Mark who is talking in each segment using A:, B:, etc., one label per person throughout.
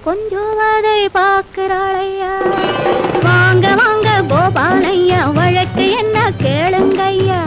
A: கொஞ்சுவதை பார்க்கிறாளையா. வாங்க வாங்க கோபாலையா, வழக்கு என்ன கேளுங்கய்யா.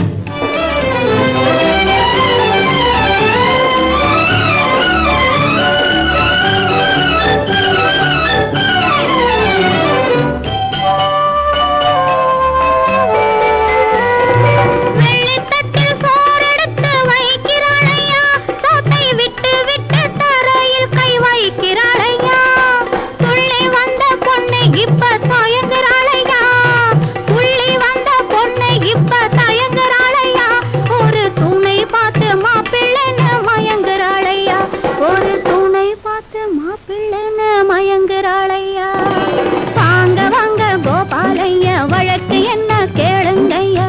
A: வாங்க வாங்க கோபாலையா, வழக்கு என்ன கேளுங்கய்யா.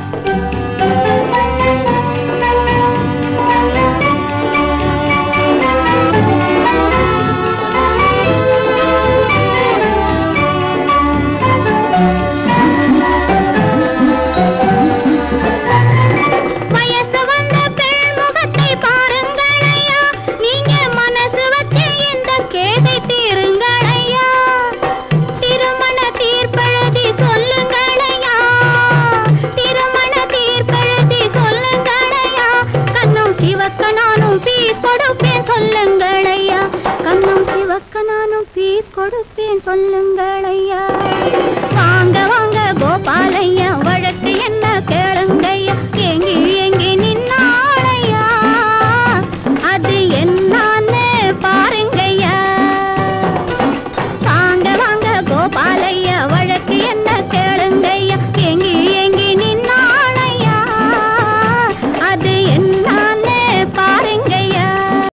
A: வயசு வந்த பெண் முகத்தை பாருங்களையா, நீங்க மனசு வச்சு இந்த கேதை தீருங்களையா. திருமண தீர்ப்பெழுதி சொல்லுங்களையா, திருமண தீர்ப்பெழுதி சொல்லுங்களையா. கண்ணும் சிவக்க நானும் பீஸ் கொடுப்பேன் சொல்லுங்களையா, கண்ணும் சிவக்க நானும் பீஸ் கொடுப்பேன் சொல்லுங்களையா.